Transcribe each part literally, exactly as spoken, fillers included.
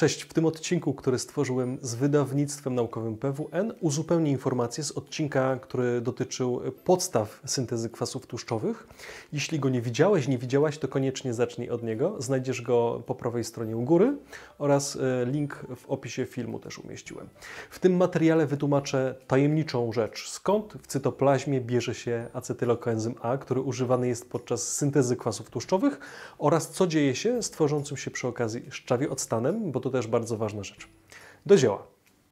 Cześć, w tym odcinku, który stworzyłem z wydawnictwem naukowym P W N, uzupełnię informacje z odcinka, który dotyczył podstaw syntezy kwasów tłuszczowych. Jeśli go nie widziałeś, nie widziałaś, to koniecznie zacznij od niego. Znajdziesz go po prawej stronie u góry oraz link w opisie filmu też umieściłem. W tym materiale wytłumaczę tajemniczą rzecz. Skąd w cytoplazmie bierze się acetylokoenzym A, który używany jest podczas syntezy kwasów tłuszczowych, oraz co dzieje się z tworzącym się przy okazji szczawiooctanem, bo to też bardzo ważna rzecz. Do dzieła.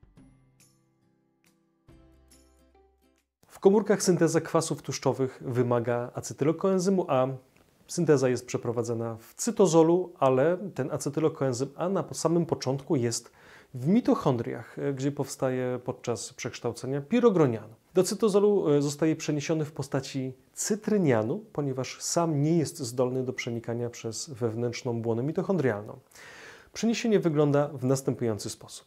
W komórkach synteza kwasów tłuszczowych wymaga acetylokoenzymu A. Synteza jest przeprowadzana w cytozolu, ale ten acetylokoenzym A na samym początku jest w mitochondriach, gdzie powstaje podczas przekształcenia pirogronianu. Do cytozolu zostaje przeniesiony w postaci cytrynianu, ponieważ sam nie jest zdolny do przenikania przez wewnętrzną błonę mitochondrialną. Przeniesienie wygląda w następujący sposób.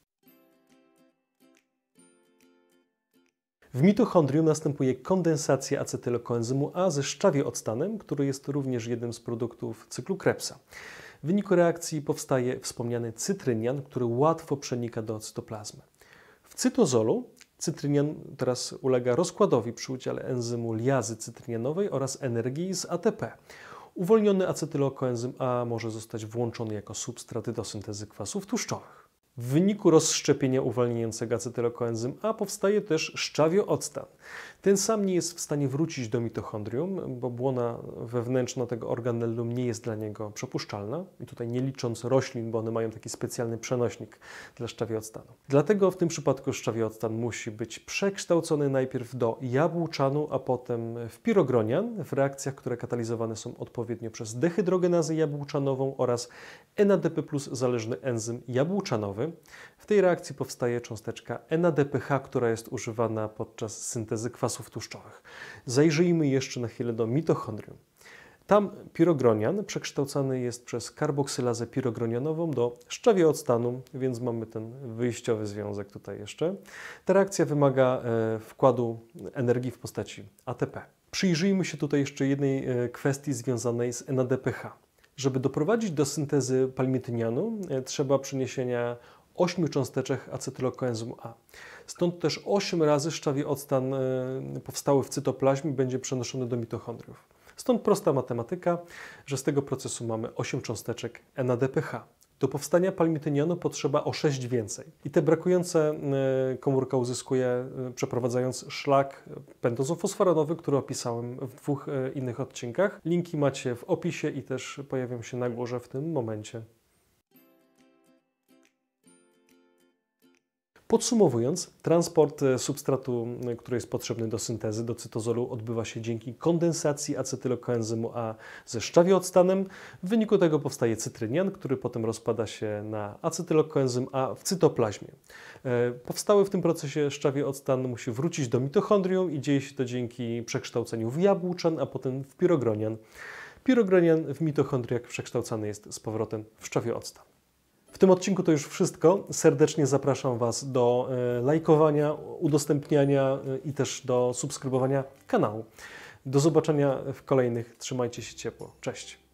W mitochondrium następuje kondensacja acetylokoenzymu A ze szczawiooctanem, który jest również jednym z produktów cyklu Krebsa. W wyniku reakcji powstaje wspomniany cytrynian, który łatwo przenika do cytoplazmy. W cytozolu cytrynian teraz ulega rozkładowi przy udziale enzymu liazy cytrynianowej oraz energii z A T P. Uwolniony acetylokoenzym A może zostać włączony jako substrat do syntezy kwasów tłuszczowych. W wyniku rozszczepienia uwalniającego acetylokoenzym A powstaje też szczawiooctan. Ten sam nie jest w stanie wrócić do mitochondrium, bo błona wewnętrzna tego organellum nie jest dla niego przepuszczalna. I tutaj nie licząc roślin, bo one mają taki specjalny przenośnik dla szczawiooctanu. Dlatego w tym przypadku szczawiooctan musi być przekształcony najpierw do jabłczanu, a potem w pirogronian w reakcjach, które katalizowane są odpowiednio przez dehydrogenazę jabłczanową oraz N A D P plus zależny enzym jabłczanowy. W tej reakcji powstaje cząsteczka N A D P H, która jest używana podczas syntezy kwasów tłuszczowych. Zajrzyjmy jeszcze na chwilę do mitochondrium. Tam pirogronian przekształcany jest przez karboksylazę pirogronianową do szczawiooctanu, więc mamy ten wyjściowy związek tutaj jeszcze. Ta reakcja wymaga e, wkładu energii w postaci A T P. Przyjrzyjmy się tutaj jeszcze jednej e, kwestii związanej z N A D P H. Żeby doprowadzić do syntezy palmitynianu, e, trzeba przeniesienia ośmiu cząsteczek acetylokoenzymu A. Stąd też osiem razy szczawiooctan e, powstały w cytoplazmie będzie przenoszony do mitochondriów. Stąd prosta matematyka, że z tego procesu mamy osiem cząsteczek N A D P H. Do powstania palmitynianu potrzeba o sześć więcej. I te brakujące e, komórka uzyskuje e, przeprowadzając szlak pentozofosforanowy, który opisałem w dwóch e, innych odcinkach. Linki macie w opisie i też pojawią się na górze w tym momencie. Podsumowując, transport substratu, który jest potrzebny do syntezy, do cytozolu, odbywa się dzięki kondensacji acetylokoenzymu A ze szczawiooctanem. W wyniku tego powstaje cytrynian, który potem rozpada się na acetylokoenzym A w cytoplazmie. Powstały w tym procesie szczawiooctan musi wrócić do mitochondrium i dzieje się to dzięki przekształceniu w jabłczan, a potem w pirogronian. Pirogronian w mitochondriach przekształcany jest z powrotem w szczawiooctan. W tym odcinku to już wszystko. Serdecznie zapraszam Was do lajkowania, udostępniania i też do subskrybowania kanału. Do zobaczenia w kolejnych. Trzymajcie się ciepło. Cześć!